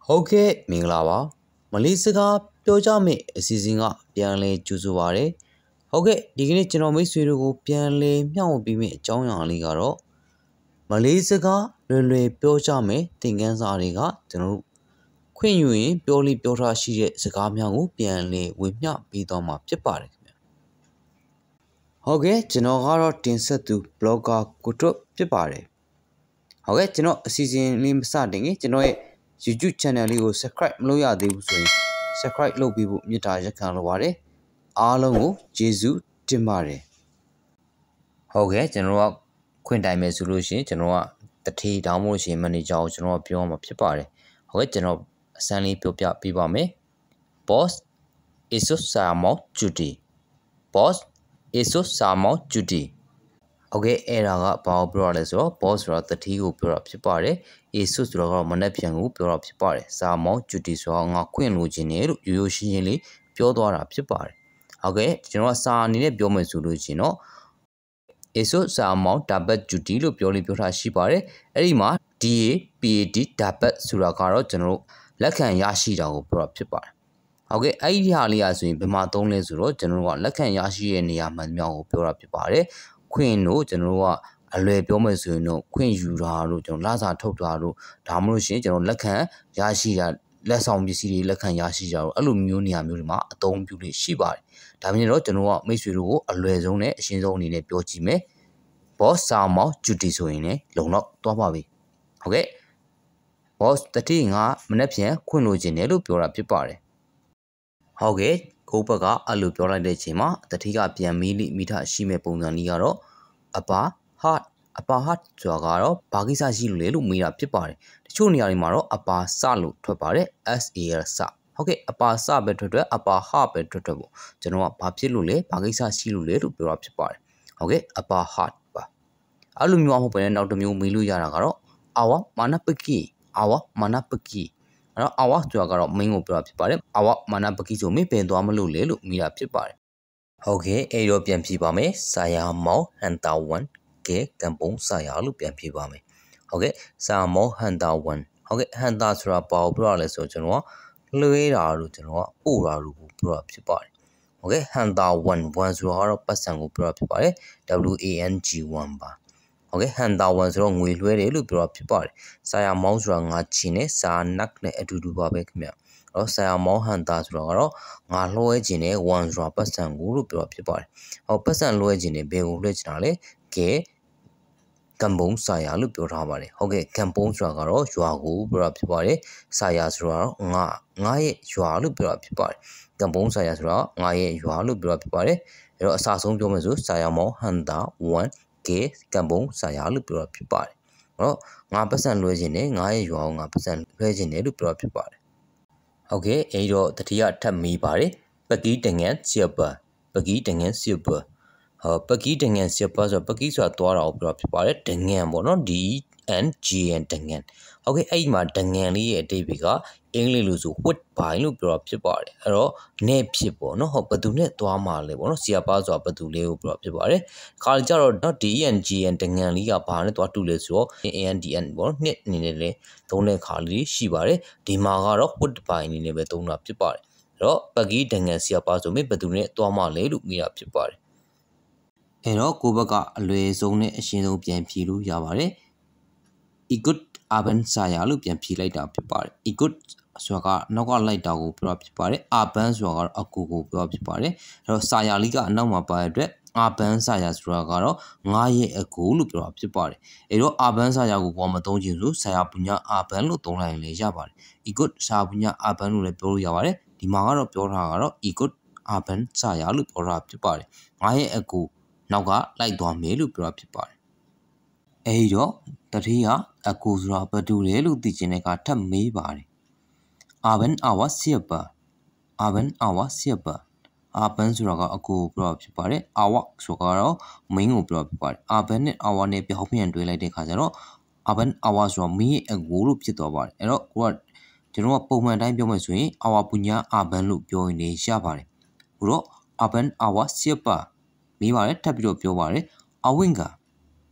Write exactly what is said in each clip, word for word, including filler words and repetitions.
Okay, Minglawa. Malaysia, Pioja a season up, Pianle Juzuare. Okay, dignity no miss you Pianle, Miao be me, John Aligaro. Malaysia, Rele Pioja me, Tingans Ariga, General Queen Yui, Pioli Piota Shi, Sagamiangu, Pianle, with me, Pidoma, Chipari. Okay, Genogaro Tinsa to Bloga Kuto Chipari. Okay, Geno season lim starting it, Geno YouTube channel you subscribe Loya de subscribe low people Mutaja Kanaware, Alongo, Jesu, Timare. Okay, General Quintime solution, General the tea downmotion manager, General Pioma Pipare. Okay, General Stanley Pipia Pibame. Boss is so Samo Judy. Boss is so Samo Judy. Okay, era power brothers or boss rat the tea who pure up pare, is so strong manapian who pure up pare, Samo, Jutis or Queen Lugine, usually pure door up pare. Okay, General San in a biome solution, is so Samo, Tabat Jutilu, purely pure shipare, Erima, D A P A D, Tabat Surakaro, General Lakan Yashida who pure up pare. Okay, idea alias in Bimaton Lesuro, General Lakan Yashi and Yaman pure up pare. Queen no general a lay biomas no Queen Juraru, John Laza Totaru, Tamushi, John Lacan, Yashia, less on the city Lacan Yashia, Alumunia Murima, a don't beauty shibai. Tamino General Messiru, a lezone, Shinzon in a Piochime, Boss Samo, Judisoine, Lono, Tomavi. Okay, Boss the thing are Manapia, Queen Luginelu, Pura Pipare. Okay. Kopaga alu pura de chima, the tiga piamili mita shime ponganigaro, apa hat, apa hat suagaro, Pagisa Zilelu mira pipare, the chuniarimaro, apa salu topare, as ear sa. Okay, apa sa better, apa ha better, Genoa papilule, Pagisa Silule to pura pipare. Okay, apa hat ba. Alumio open out of mu milu yaragaro, our manapaki, our manapaki. Awa to a girl mingo pare, our manapaki to me pay domalo lelu, mira pipare. Okay, a European pibame, saya mo, and thou one, ke, campon, saya lupian pibame. Okay, saya mo, and thou one. Okay, and that's a power braless or general, Luera Rutanoa, Ura Rupu pipare. Okay, and thou one, once you are a passango pipare, W A N G one bar. Okay, hand that one's wrong with where they look up pare. Saya mouse wrong at chine, sa nakne etudu babek me. Or saya mo hand that wrong, a low gene, one drop a sanguru pare. Or person low gene, be originally, ke Kambong saya loop your hamare. Okay, Kampong Swagaro, Swagu, Brapipare, Sayas Ra, Nga, Ngaye, Swalu Brapipare. Kampong Sayas Ra, Ngaye, Swalu Brapipare, Sasum Jomazu, Sayamo, Handa, one. Ke Kambong Sayalu Purapipare. Oh, Napasan Logine, Nai Yong Napasan Regine to Purapipare. Okay, Ado the Tia Tammi Pare, Paki Tengan Siapa, Paki Tengan Super. Her Paki Tengan Siapas or Pakis or Tora Purapipare, Tengan Bono D and G and Tengan. Okay, Aima Tengani a Debiga, English Wood Pine Purapipare, or Nepsipo, no Hopatune to Amale, no Siapas or Patule Purapipare, culture or not D and G and Tengani upon it or two leso, A and D and one net nile, Tone Kali, Shibare, Dimagaro Wood Pine in a betona pipare. Ro Pagi Tengan Siapas to me Patune to Amale look me up pipare. Ero Kubaga Luezone Shino Pian Pilu Yavare. Ikut aben saya lu pian pilai dah pipare. Ikut suaka naga lai dah go pipare. Aben suaka aku go pipare. Ro saya liga nama apa itu? Aben saya suaka ro ngaye aku lu pipare. Ero aben saya go kau matong jinsu saya punya aben lu tong lain leja pare. Ikut saya punya aben lu leporo ya pare. Di mana ro pora ro ikut aben saya lu pora pipare. Ngaye aku naga lai dua melu pipare. Ejo, Taria, a Kuzra Padurelu di Genecata me bari. Aben awa siapa. Aben awa siapa. Aben suraga a ku propare, awa sogaro, mingo propare. Aben awa ne pihopi and dwella de Casaro. Aben awas from me a guru pitovar. Ero, what? General Poma time Yomasui, awa punya aben loop join a shabare. Uro, aben awa siapa. Me ware tapio piovare, a winga.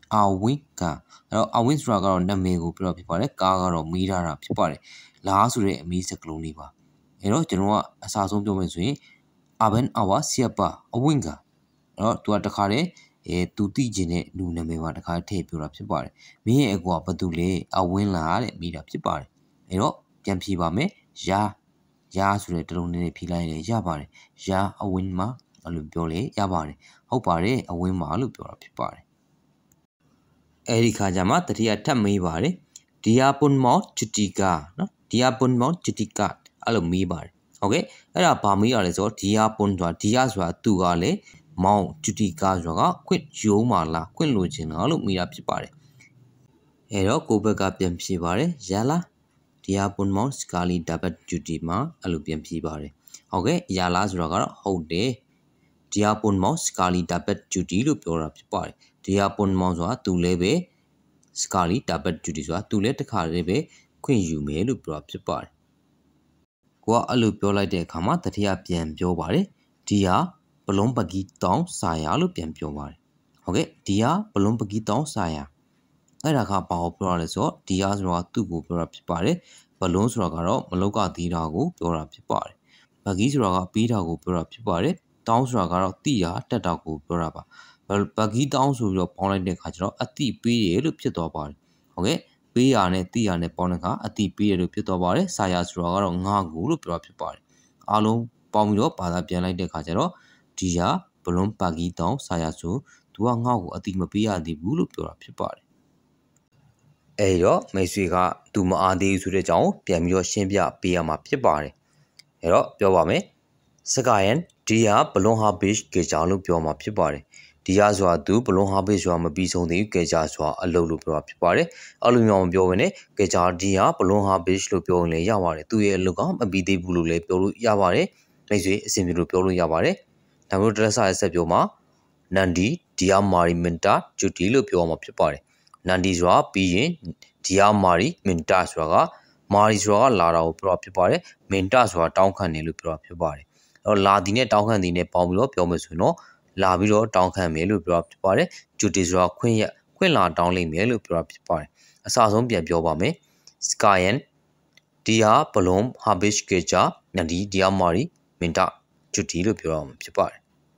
a win ကအဲ့တော့ a win ဆိုတာကတော့နာမည်ကိုပြောဖြစ်ပါတယ်ကားကတော့မီးထားတာဖြစ်ပါတယ်လားဆိုတဲ့အမီးစကလုံးလေးပါအဲ့တော့ကျွန်တော်ကအစားဆုံးပြောမယ်ဆိုရင် aben awa siapa a win ကအဲ့တော့သူကတခါတည်းအဲသူသိကျင်တဲ့လူနာမည်ပါတခါထည့်ပြောတာဖြစ်ပါတယ်မင်းရဲ့အကူကဘာတူလဲ a win လားတဲ့မိတာဖြစ်ပါတယ်အဲ့တော့ပြန်ဖြေပါမယ်ရာရာဆိုတဲ့တလုံးလေးဖြေလိုက်ရင်ရပါတယ်ရာ a win မှာအဲ့လိုပြောလေရပါတယ်ဟုတ်ပါတယ် a win မှာလို့ပြောတာဖြစ်ပါတယ်အဲ့ဒီခါကျမှတတိယထပ်မေးပါတယ်ဒီယာပွန်မောချူတီကာနော်ဒီယာပွန်မောချူတီကာအဲ့လိုမေးပါတယ်ဟုတ်ကဲ့အဲ့ဒါဘာမေးရလဲဆိုတော့ဒီယာပွန်ဆိုတာဒီယာဆိုတာသူကလေမောင်ချူတီကာဆိုတာကခွင့်ရုံးမာလားခွင့်လိုချင်လားလို့မေးတာဖြစ်ပါတယ်အဲ့တော့ကိုဘက်ကပြန်ဖြေပါတယ်ရလားဒီယာပွန်မောစကာလီဒဘတ်ချူတီမှာအဲ့လိုပြန်ဖြေပါတယ်ဟုတ်ကဲ့ရလားဆိုတော့ကတော့ဟုတ်တယ်ဒီယာပွန်မောစကာလီဒဘတ်ချူတီလို့ပြောတာဖြစ်ပါတယ်ဒီယာပွန်မောဆိုတာသူလည်းပဲစကာလီဒဘတ်ချူတီဆိုတာသူလည်းတစ်ခါလေးပဲခွင့်ယူမယ်လို့ပြောတာဖြစ်ပါတယ်ကိုကအဲ့လိုပြောလိုက်တဲ့အခါမှာတတိယပြန်ပြောပါတယ်ဒီဟာဘလုံးပကီတောင်းစာရလို့ပြန်ပြောပါတယ်ဟုတ်ကဲ့ဒီဟာဘလုံးပကီတောင်းစာရအဲ့ဒါကဘာကိုပြောရလဲဆိုတော့ဒီဟာဆိုတာသူ့ကိုပြောတာဖြစ်ပါတယ်ဘလုံးဆိုတာကတော့မလောက်ကသီးတာကိုပြောတာဖြစ်ပါတယ်ပကီဆိုတာကပြီးတာကိုပြောတာဖြစ်ပါတယ်တောင်းဆိုတာကတော့တိရတက်တာကိုပြောတာပါပကီတောင်းဆိုပြီးတော့ပေါင်းလိုက်တဲ့အခါကျတော့အတိပေးရလို့ဖြစ်သွားပါတယ်ဟုတ်ကဲ့ပေးရနဲ့တိရနဲ့ပေါင်းတဲ့အခါအတိပေးရလို့ဖြစ်သွားပါတယ်စာရဆိုတာကတော့ငါ့ကိုလို့ပြောတာဖြစ်ပါတယ်အားလုံးပေါင်းပြီးတော့ဘာသာပြန်လိုက်တဲ့အခါကျတော့ဒီဟာဘလုံးပကီတောင်းစာရဆိုသူကငါ့ကိုအတိမပေးရသေးဘူးလို့ပြောတာဖြစ်ပါတယ်အဲ့တော့မိတ်ဆွေကသူမအားသေးဘူးဆိုတဲ့အကြောင်းပြန်ပြီးတော့ရှင်းပြပေးရမှာဖြစ်ပါတယ်အဲ့တော့ပြောပါမယ်စကာယန်ဒီဟာဘလွန်ဟာဘေ့ကေချာလို့ပြောမှာဖြစ်ပါတယ်ဒီဟာဆိုတာသူဘလွန်ဟာဘေ့ဆိုတာမပြီးဆုံးသေးဘူးကေချာဆိုတာအလုပ်လို့ပြောတာဖြစ်ပါတယ်အဲ့လိုမျိုးမပြောဘဲနဲ့ကေချာဒီဟာဘလွန်ဟာဘေ့လို့ပြောရင်လည်းရပါတယ်သူရဲ့အလုပ်ကမပြီးသေးဘူးလို့လည်းပြောလို့ရပါတယ်မိတ်ဆွေအဆင်ပြေလို့ပြောလို့ရပါတယ်ဒါမျိုးတရဆရဲ့ဆက်ပြောမှာနန်ဒီဒီယာမာရီမင်တာဂျူတီလို့ပြောမှာဖြစ်ပါတယ်နန်ဒီဆိုတာပြီးရင်ဒီယာမာရီမင်တာဆိုတာကမာရီဆိုတာကလာတာကိုပြောတာဖြစ်ပါတယ်မင်တာဆိုတာတောင်းခံတယ်လို့ပြောတာဖြစ်ပါတယ်အဲ့တော့လာဒီနဲ့တောင်းခံဒီနဲ့ပေါင်းပြီးတော့ပြောမယ်ဆိုရင်တော့လာပြီးတော့တောင်းခံမယ်လို့ပြောတာဖြစ်ပါတယ်ဂျူတီဆိုတာခွင့်ရခွင့်လာတောင်းလိမ့်မယ်လို့ပြောတာဖြစ်ပါတယ်အစဆုံးပြန်ပြောပါမယ်စကာယန်ဒီယာဘလုံးဟာဘစ်ကေချာနန်ဒီဒီယာမာရီမင်တာဂျူတီလို့ပြောရမှာဖြစ်ပါတယ်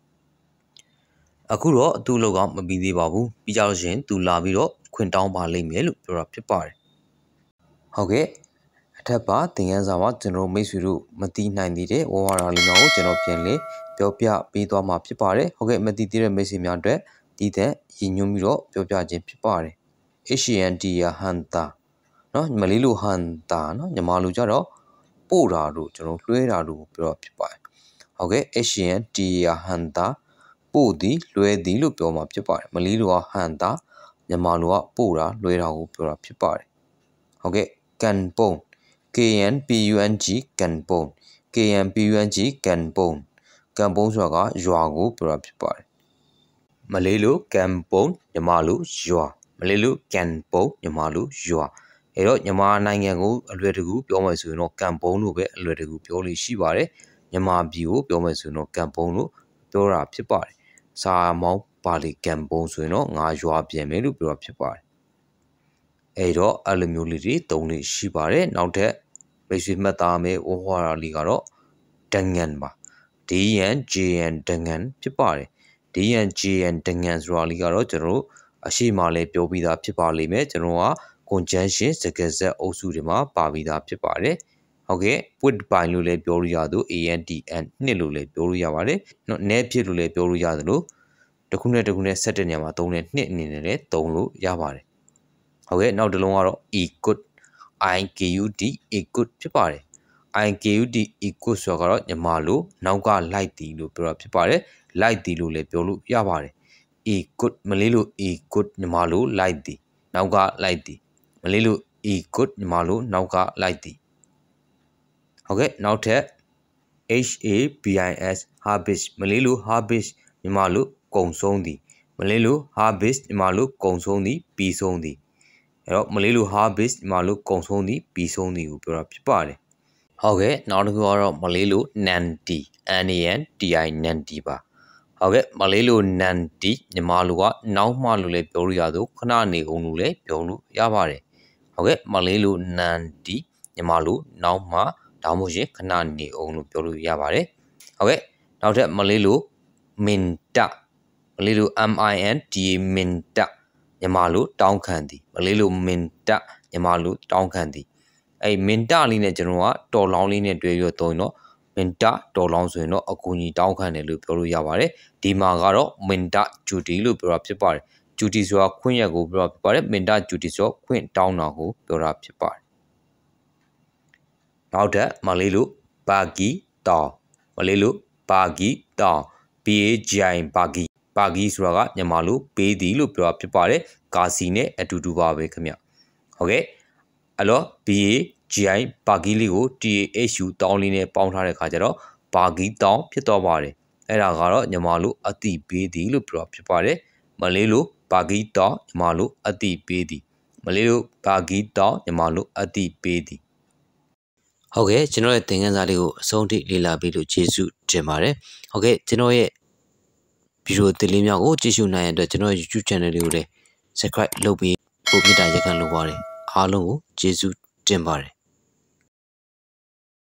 အခုတော့သူ့လောက်ကမပြီးသေးပါဘူးပြီးကြလို့ရှိရင်သူလာပြီးတော့ခွင့်တောင်းပါလိမ့်မယ်လို့ပြောတာဖြစ်ပါတယ်ဟုတ်ကဲ့အထက်ပါသင်ခန်းစာမှာကျွန်တော်မိတ်ဆွေတို့မသိနိုင်သေးတဲ့ဝဝရာလေးများကိုကျွန်တော်ပြန်လေပြောပြပေးသွားမှာဖြစ်ပါတယ်ဟုတ်ကဲ့မသိသေးတဲ့မိတ်ဆွေများအတွက်ဒီတဲ့ရည်ညွှန်းပြီးတော့ပြောပြခြင်းဖြစ်ပါတယ် Asian တီယာဟန်တာเนาะမလေးလိုဟန်တာเนาะညီမလိုကြတော့ပို့တာတို့ကျွန်တော်လွှဲတာတို့ပြောဖြစ်ပါတယ်ဟုတ်ကဲ့ Asian တီယာဟန်တာပို့သည်လွှဲသည်လို့ပြောမှာဖြစ်ပါတယ်မလေးလိုကဟန်တာမြန်မာလိုကပို့တာလွှဲတာကိုပြောတာဖြစ်ပါတယ်ဟုတ်ကဲ့ကန်ပုံ K N P U N G ကန်ပုံ K N P U N G ကန်ပုံကန်ပုံဆိုတာကရွာကိုပြောတာဖြစ်ပါတယ်မလေးလိုကန်ပုံမြန်မာလိုရွာမလေးလိုကန်ပုံမြန်မာလိုရွာအဲ့တော့မြန်မာနိုင်ငံကိုအလွယ်တကူပြောမယ်ဆိုရင်တော့ကန်ပုံလို့ပဲအလွယ်တကူပြောလို့ရှိပါတယ်မြန်မာပြည်ကိုပြောမယ်ဆိုရင်တော့ကန်ပုံလို့ပြောတာဖြစ်ပါတယ်စာမောင်းပါလီကန်ပုံဆိုရင်တော့ငါရွာပြန်မယ်လို့ပြောတာဖြစ်ပါတယ်အဲ့တော့အဲ့လိုမျိုးလေးတွေတုံးလေးရှိပါတယ်နောက်ထပ်မိတ်ဆွေမှတ်သားမယ်ဝဟွာရာလေးကတော့ဒငန်ပါ D N J N ဒငန်ဖြစ်ပါတယ် D N J N ဒငန်ဆိုတာလေးကတော့ကျွန်တော်တို့အရှိမလေးပြောပြီးသားဖြစ်ပါလိမ့်မယ်ကျွန်တော်က conjunction စကားဆက်အုပ်စုတွေမှာပါပြီးသားဖြစ်ပါတယ်ဟုတ်ကဲ့ with by လို့လည်းပြောလို့ရသလို A N D N နှစ်လို့လည်းပြောလို့ရပါတယ်เนาะ net ဖြစ်လို့လည်းပြောလို့ရသလိုတစ်ခုနဲ့တစ်ခုနဲ့ဆက်တဲ့နေရာမှာသုံးတဲ့နှစ်အနေနဲ့လည်းသုံးလို့ရပါတယ်ဟုတ်ကဲ့နောက်တစ်လုံးကတော့ e good I K U D e good ဖြစ်ပါတယ် I K U D e good ဆိုတော့ညီမလိုနောက်ကလိုက်တီလို့ပြောတာဖြစ်ပါတယ်လိုက်တီလို့လည်းပြောလို့ရပါတယ် e good မလေးလို e good ညီမလိုလိုက်တီနောက်ကလိုက်တီမလေးလို e good ညီမလိုနောက်ကလိုက်တီဟုတ်ကဲ့နောက်ထပ် H A B I S habis မလေးလို habis ညီမလိုကုံဆုံးသည်မလေးလို habis ညီမလိုကုံဆုံးသည်ပြီးဆုံးသည်အဲ့တော့မလေးလို habis ညီမလိုကုံဆုံးသည်ပြီးဆုံးသည်ကိုပြောတာဖြစ်ပါတယ်ဟုတ်ကဲ့နောက်တစ်ခုကတော့မလေးလို nanti N A N T I nanti ပါဟုတ်ကဲ့မလေးလိုနန်တီမြန်မာလိုကနောက်မှလို့လည်းပြောလို့ရသလိုခဏနေအောင်လို့လည်းပြောလို့ရပါတယ်ဟုတ်ကဲ့မလေးလိုနန်တီမြန်မာလိုနောက်မှဒါမှမဟုတ်ရင်ခဏနေအောင်လို့ပြောလို့ရပါတယ်ဟုတ်ကဲ့နောက်ထပ်မလေးလိုမင်တမလေးလို M I N T မင်တမြန်မာလိုတောင်းခံသည်မလေးလိုမင်တမြန်မာလိုတောင်းခံသည်အဲ့မင်တလေးနဲ့ကျွန်တော်ကတော်လောင်းလေးနဲ့တွဲပြီးတော့သုံးရင်တော့မင်တတော်လောင်းဆိုရင်တော့အကူကြီးတောင်းခံတယ်လို့ပြောလို့ရပါတယ်ဒီမှာကတော့မင်တဂျူတီလို့ပြောတာဖြစ်ပါတယ်ဂျူတီဆိုတာခွင့်ရက်ကိုပြောတာဖြစ်ပါတယ်မင်တဂျူတီဆိုခွင့်တောင်းတာကိုပြောတာဖြစ်ပါတယ်နောက်ထပ်မလေးလိုဘာဂီတောင်းမလေးလိုဘာဂီတောင်း B A G I ဘာဂီဘာဂီဆိုတာကမြန်မာလိုပေးသည်လို့ပြောတာဖြစ်ပါတယ်ကာစီနဲ့အတူတူပါပဲခင်ဗျဟုတ်ကဲ့အဲ့တော့ B A G I ဘာဂီလေးကို T A H U တောင်းလေးနဲ့ပေါင်းထားတဲ့အခါကျတော့ဘာဂီတောင်းဖြစ်တော့ပါတယ်အဲ့ဒါကတော့မြန်မာလိုအတိပေးသည်လို့ပြောတာဖြစ်ပါတယ်မလေးလိုဘာဂီတောင်းမြန်မာလိုအတိပေးသည်မလေးလိုဘာဂီတောင်းမြန်မာလိုအတိပေးသည်ဟုတ်ကဲ့ကျွန်တော်ရဲ့သင်ခန်းစာလေးကိုအဆုံးထိလေ့လာပြီးလို့ကျေးဇူးတင်ပါတယ်ဟုတ်ကဲ့ကျွန်တော်ရဲ့ဗီဒီယိုသင်လေးများကိုကြည့်ရှုနိုင်ရတဲ့ကျွန်တော်ရဲ့ YouTube channel လေးကိုလည်း subscribe လုပ်ပြီးပို့ပြတာရက်ခံလုပ်ပါတယ်အားလုံးကိုကျေးဇူးတင်ပါတယ်